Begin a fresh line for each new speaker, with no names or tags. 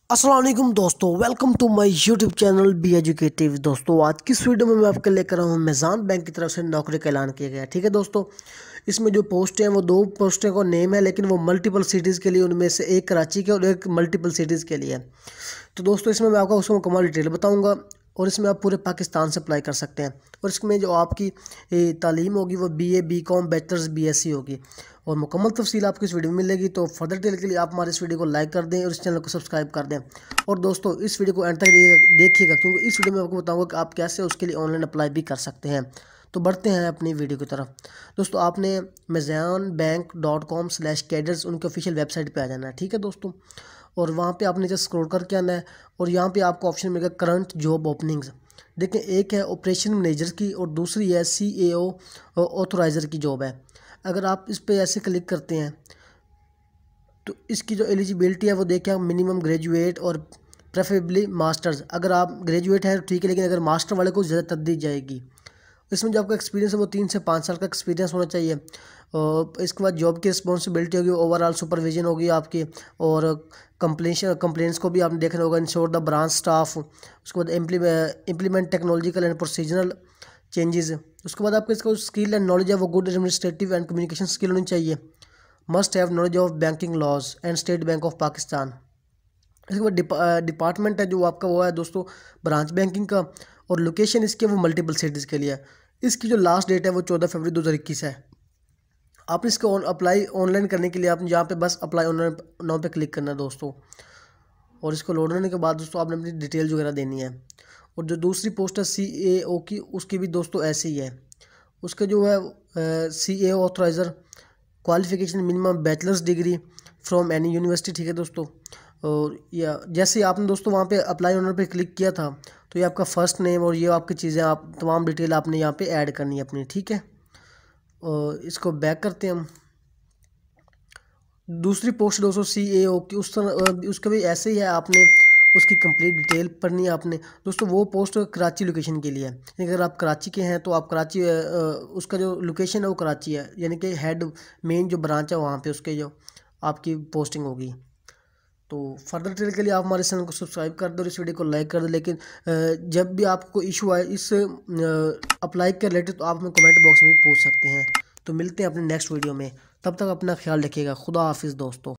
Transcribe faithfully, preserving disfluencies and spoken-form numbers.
अस्सलाम वालेकुम दोस्तों, welcome to my YouTube channel Be Educative. दोस्तों आज की इस वीडियो में मैं आपके लेकर आया हूँ मेज़ान बैंक की तरफ से नौकरी का ऐलान किया गया है। ठीक है दोस्तों, इसमें जो पोस्ट हैं वो दो पोस्टें का नेम है, लेकिन वो मल्टीपल सिटीज़ के लिए, उनमें से एक कराची के और एक मल्टीपल सिटीज़ के लिए है। तो दोस्तों इसमें मैं आपको उसको मुकम्मल डिटेल बताऊँगा और इसमें आप पूरे पाकिस्तान से अप्लाई कर सकते हैं। और इसमें जो आपकी ए, तालीम होगी वो B A B com bachelors B S C होगी और मुकम्मल तफसील आपको इस वीडियो में मिलेगी। तो फर्दर डिटेल के लिए आप हमारे इस वीडियो को लाइक कर दें और इस चैनल को सब्सक्राइब कर दें। और दोस्तों इस वीडियो को एंड तक देखिएगा, क्योंकि इस वीडियो में आपको बताऊंगा कि आप कैसे उसके लिए ऑनलाइन अप्लाई भी कर सकते हैं। तो बढ़ते हैं अपनी वीडियो की तरफ। दोस्तों आपने Meezan bank dot com slash cadres उनके ऑफिशियल वेबसाइट पर आ जाना है। ठीक है दोस्तों, और वहाँ पे आपने जस्ट स्क्रॉल करके आना है और यहाँ पे आपको ऑप्शन मिलेगा करंट जॉब ओपनिंग्स। देखें, एक है ऑपरेशन मैनेजर की और दूसरी है सी ए ओ ऑथराइज़र की जॉब है। अगर आप इस पर ऐसे क्लिक करते हैं तो इसकी जो एलिजिबिलिटी है वो देखें आप, मिनिमम ग्रेजुएट और प्रेफरेबली मास्टर्स। अगर आप ग्रेजुएट हैं तो ठीक है, लेकिन अगर मास्टर वाले को ज़्यादा तरजीह दी जाएगी। इसमें जो आपका एक्सपीरियंस है वो तीन से पाँच साल का एक्सपीरियंस होना चाहिए। और इसके बाद जॉब की रिस्पॉन्सिबिलिटी होगी, ओवरऑल सुपरविजन होगी आपकी, और कंप्लेंशन कंप्लेंट्स को भी आपने देखना होगा, इंश्योर द ब्रांच स्टाफ। उसके बाद implement technological and procedural changes. उसके बाद आपको इसका स्किल एंड नॉलेज है वो good administrative and communication skill होनी चाहिए। Must have knowledge of banking laws and State Bank of Pakistan. इसके बाद डिपा, डिपार्टमेंट है जो आपका वो है दोस्तों ब्रांच बैंकिंग का, और लोकेशन इसके वो मल्टीपल सिटीज़ के लिए है। इसकी जो लास्ट डेट है वो चौदह फरवरी दो हज़ार इक्कीस है। आप इसको अप्लाई ऑनलाइन करने के लिए आप यहाँ पे बस अप्लाई ऑनलाइन नाउ पे क्लिक करना है दोस्तों, और इसको लोड होने के बाद दोस्तों आपने अपनी डिटेल्स वगैरह देनी है। और जो दूसरी पोस्ट है सी ए ओ की, उसकी भी दोस्तों ऐसे ही है। उसका जो है C A authoriser qualification minimum bachelors degree from any university. ठीक है दोस्तों, और या जैसे आपने दोस्तों वहाँ पे अप्लाई ऑनर पे क्लिक किया था तो ये आपका फ़र्स्ट नेम और ये आपकी चीज़ें, आप तमाम डिटेल आपने यहाँ पे ऐड करनी है अपनी। ठीक है, और इसको बैक करते हैं हम। दूसरी पोस्ट दोस्तों सी ए ओ की, उस तरह उसका भी ऐसे ही है, आपने उसकी कंप्लीट डिटेल पढ़नी है आपने। दोस्तों वो पोस्ट कराची लोकेशन के लिए है। अगर आप कराची के हैं तो आप कराची, उसका जो लोकेशन है वो कराची है, यानी कि हेड मेन जो ब्रांच है वहाँ पे उसके जो आपकी पोस्टिंग होगी। तो फर्दर डिटेल के लिए आप हमारे चैनल को सब्सक्राइब कर दो और इस वीडियो को लाइक कर दो। लेकिन जब भी आपको इशू आए इस अप्लाई के रिलेटेड तो आप हमें कमेंट बॉक्स में पूछ सकते हैं। तो मिलते हैं अपने नेक्स्ट वीडियो में, तब तक अपना ख्याल रखिएगा। खुदा हाफिज़ दोस्तों।